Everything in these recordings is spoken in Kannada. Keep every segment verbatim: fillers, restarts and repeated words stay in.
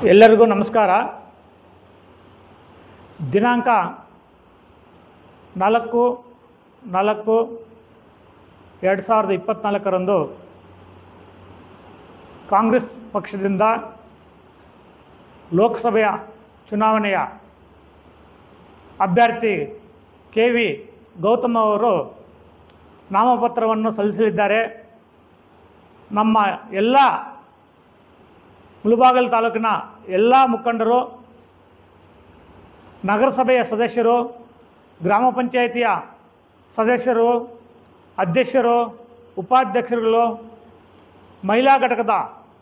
ಎಲ್ಲರಿಗೂ ನಮಸ್ಕಾರ. ದಿನಾಂಕ ನಾಲ್ಕು ನಾಲ್ಕು ಎರಡು ಸಾವಿರದ ಇಪ್ಪತ್ತ್ನಾಲ್ಕರಂದು ಕಾಂಗ್ರೆಸ್ ಪಕ್ಷದಿಂದ ಲೋಕಸಭೆಯ ಚುನಾವಣೆಯ ಅಭ್ಯರ್ಥಿ ಕೆ ವಿ ಗೌತಮ್ ಅವರು ನಾಮಪತ್ರವನ್ನು ಸಲ್ಲಿಸಲಿದ್ದಾರೆ. ನಮ್ಮ ಎಲ್ಲ ಮುಳಬಾಗಿಲು ತಾಲೂಕಿನ ಎಲ್ಲ ಮುಖಂಡರು, ನಗರಸಭೆಯ ಸದಸ್ಯರು, ಗ್ರಾಮ ಪಂಚಾಯಿತಿಯ ಸದಸ್ಯರು, ಅಧ್ಯಕ್ಷರು, ಉಪಾಧ್ಯಕ್ಷರುಗಳು, ಮಹಿಳಾ ಘಟಕದ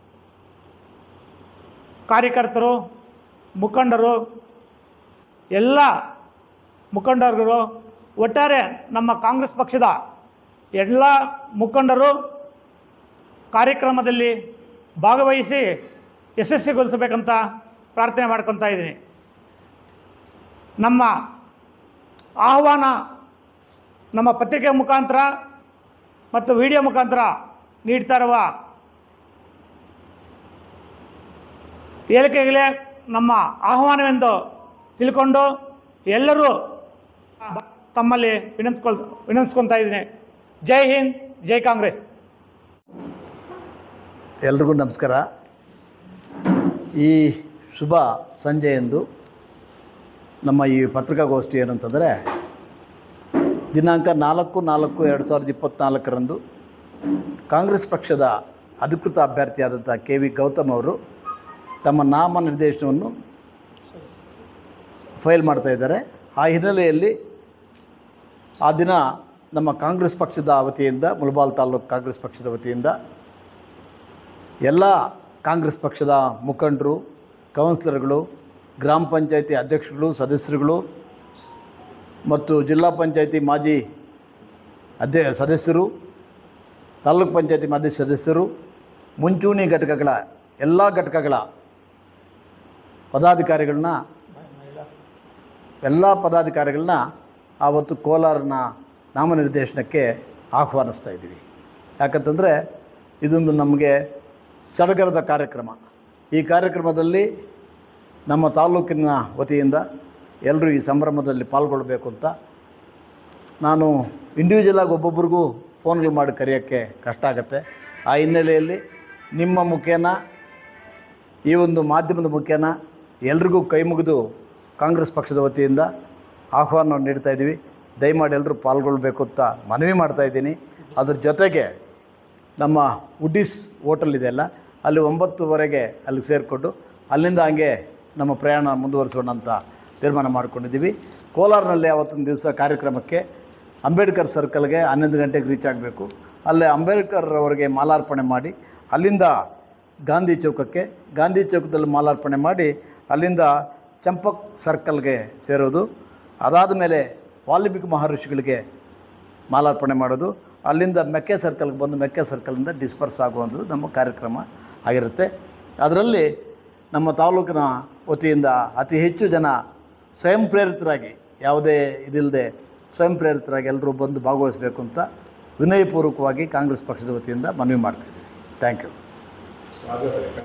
ಕಾರ್ಯಕರ್ತರು, ಮುಖಂಡರು, ಎಲ್ಲ ಮುಖಂಡರುಗಳು, ಒಟ್ಟಾರೆ ನಮ್ಮ ಕಾಂಗ್ರೆಸ್ ಪಕ್ಷದ ಎಲ್ಲ ಮುಖಂಡರು ಕಾರ್ಯಕ್ರಮದಲ್ಲಿ ಭಾಗವಹಿಸಿ ಯಶಸ್ವಿಗೊಳಿಸಬೇಕಂತ ಪ್ರಾರ್ಥನೆ ಮಾಡ್ಕೊತಾ ಇದ್ದೀನಿ. ನಮ್ಮ ಆಹ್ವಾನ ನಮ್ಮ ಪತ್ರಿಕೆ ಮುಖಾಂತರ ಮತ್ತು ವಿಡಿಯೋ ಮುಖಾಂತರ ನೀಡ್ತಾ ಇರುವ ಹೇಳಿಕೆಗಳೇ ನಮ್ಮ ಆಹ್ವಾನವೆಂದು ತಿಳ್ಕೊಂಡು ಎಲ್ಲರೂ ತಮ್ಮಲ್ಲಿ ವಿನಂತಿಸ್ಕೊಳ್ ವಿನಂತಿಸ್ಕೊತಾ ಇದ್ದೀನಿ. ಜೈ ಹಿಂದ್, ಜೈ ಕಾಂಗ್ರೆಸ್. ಎಲ್ರಿಗೂ ನಮಸ್ಕಾರ. ಈ ಶುಭ ಸಂಜೆಯಂದು ನಮ್ಮ ಈ ಪತ್ರಿಕಾಗೋಷ್ಠಿ ಏನಂತಂದರೆ, ದಿನಾಂಕ ನಾಲ್ಕು ನಾಲ್ಕು ಎರಡು ಸಾವಿರದ ಇಪ್ಪತ್ತ್ನಾಲ್ಕರಂದು ಕಾಂಗ್ರೆಸ್ ಪಕ್ಷದ ಅಧಿಕೃತ ಅಭ್ಯರ್ಥಿಯಾದಂಥ ಕೆ ವಿ ಗೌತಮ್ ಅವರು ತಮ್ಮ ನಾಮನಿರ್ದೇಶನವನ್ನು ಫೈಲ್ ಮಾಡ್ತಾಯಿದ್ದಾರೆ. ಆ ಹಿನ್ನೆಲೆಯಲ್ಲಿ ಆ ದಿನ ನಮ್ಮ ಕಾಂಗ್ರೆಸ್ ಪಕ್ಷದ ವತಿಯಿಂದ, ಮುಳಬಾಗಿಲು ತಾಲೂಕು ಕಾಂಗ್ರೆಸ್ ಪಕ್ಷದ ವತಿಯಿಂದ ಎಲ್ಲ ಕಾಂಗ್ರೆಸ್ ಪಕ್ಷದ ಮುಖಂಡರು, ಕೌನ್ಸಿಲರ್ಗಳು, ಗ್ರಾಮ ಪಂಚಾಯಿತಿ ಅಧ್ಯಕ್ಷರುಗಳು, ಸದಸ್ಯರುಗಳು ಮತ್ತು ಜಿಲ್ಲಾ ಪಂಚಾಯಿತಿ ಮಾಜಿ ಅಧ್ಯ ಸದಸ್ಯರು, ತಾಲೂಕು ಪಂಚಾಯಿತಿ ಮಾಜಿ ಸದಸ್ಯರು, ಮುಂಚೂಣಿ ಘಟಕಗಳ ಎಲ್ಲ ಘಟಕಗಳ ಪದಾಧಿಕಾರಿಗಳನ್ನ ಎಲ್ಲ ಪದಾಧಿಕಾರಿಗಳನ್ನ ಆವತ್ತು ಕೋಲಾರನ ನಾಮನಿರ್ದೇಶನಕ್ಕೆ ಆಹ್ವಾನಿಸ್ತಾ ಇದ್ದೀವಿ. ಯಾಕಂತಂದರೆ ಇದೊಂದು ನಮಗೆ ಸಡಗರದ ಕಾರ್ಯಕ್ರಮ. ಈ ಕಾರ್ಯಕ್ರಮದಲ್ಲಿ ನಮ್ಮ ತಾಲೂಕಿನ ವತಿಯಿಂದ ಎಲ್ಲರೂ ಈ ಸಂಭ್ರಮದಲ್ಲಿ ಪಾಲ್ಗೊಳ್ಳಬೇಕು ಅಂತ ನಾನು ಇಂಡಿವಿಜುವಲಾಗಿ ಒಬ್ಬೊಬ್ರಿಗೂ ಫೋನ್ಗಳು ಮಾಡಿ ಕರೆಯೋಕ್ಕೆ ಕಷ್ಟ ಆಗುತ್ತೆ. ಆ ಹಿನ್ನೆಲೆಯಲ್ಲಿ ನಿಮ್ಮ ಮುಖೇನ, ಈ ಒಂದು ಮಾಧ್ಯಮದ ಮುಖೇನ ಎಲ್ರಿಗೂ ಕೈ ಮುಗಿದು ಕಾಂಗ್ರೆಸ್ ಪಕ್ಷದ ವತಿಯಿಂದ ಆಹ್ವಾನವನ್ನು ನೀಡ್ತಾ ಇದ್ದೀವಿ. ದಯಮಾಡಿ ಎಲ್ಲರೂ ಪಾಲ್ಗೊಳ್ಳಬೇಕು ಅಂತ ಮನವಿ ಮಾಡ್ತಾಯಿದ್ದೀನಿ. ಅದ್ರ ಜೊತೆಗೆ ನಮ್ಮ ವುಡೀಸ್ ಹೋಟೆಲ್ ಇದೆಯಲ್ಲ, ಅಲ್ಲಿ ಒಂಬತ್ತುವರೆಗೆ ಅಲ್ಲಿಗೆ ಸೇರಿಕೊಂಡು ಅಲ್ಲಿಂದ ಹಂಗೆ ನಮ್ಮ ಪ್ರಯಾಣ ಮುಂದುವರಿಸೋಣ ಅಂತ ತೀರ್ಮಾನ ಮಾಡ್ಕೊಂಡಿದ್ದೀವಿ. ಕೋಲಾರನಲ್ಲಿ ಆವತ್ತಿನ ದಿವಸ ಕಾರ್ಯಕ್ರಮಕ್ಕೆ ಅಂಬೇಡ್ಕರ್ ಸರ್ಕಲ್ಗೆ ಹನ್ನೊಂದು ಗಂಟೆಗೆ ರೀಚ್ ಆಗಬೇಕು. ಅಲ್ಲೇ ಅಂಬೇಡ್ಕರ್ ಅವರಿಗೆ ಮಾಲಾರ್ಪಣೆ ಮಾಡಿ ಅಲ್ಲಿಂದ ಗಾಂಧಿ ಚೌಕಕ್ಕೆ, ಗಾಂಧಿ ಚೌಕದಲ್ಲಿ ಮಾಲಾರ್ಪಣೆ ಮಾಡಿ ಅಲ್ಲಿಂದ ಚಂಪಕ್ ಸರ್ಕಲ್ಗೆ ಸೇರೋದು. ಅದಾದ ಮೇಲೆ ವಾಲ್ಮೀಕಿ ಮಹರ್ಷಿಗಳಿಗೆ ಮಾಲಾರ್ಪಣೆ ಮಾಡೋದು. ಅಲ್ಲಿಂದ ಮೆಕ್ಕೆ ಸರ್ಕಲ್ಗೆ ಬಂದು ಮೆಕ್ಕೆ ಸರ್ಕಲಿಂದ ಡಿಸ್ಪರ್ಸ್ ಆಗುವಂಥದ್ದು ನಮ್ಮ ಕಾರ್ಯಕ್ರಮ ಆಗಿರುತ್ತೆ. ಅದರಲ್ಲಿ ನಮ್ಮ ತಾಲೂಕಿನ ವತಿಯಿಂದ ಅತಿ ಹೆಚ್ಚು ಜನ ಸ್ವಯಂ ಪ್ರೇರಿತರಾಗಿ, ಯಾವುದೇ ಇದಿಲ್ಲದೆ ಸ್ವಯಂ ಪ್ರೇರಿತರಾಗಿ ಎಲ್ಲರೂ ಬಂದು ಭಾಗವಹಿಸಬೇಕು ಅಂತ ವಿನಯಪೂರ್ವಕವಾಗಿ ಕಾಂಗ್ರೆಸ್ ಪಕ್ಷದ ವತಿಯಿಂದ ಮನವಿ ಮಾಡ್ತಾಯಿದ್ದೀವಿ. Thank you.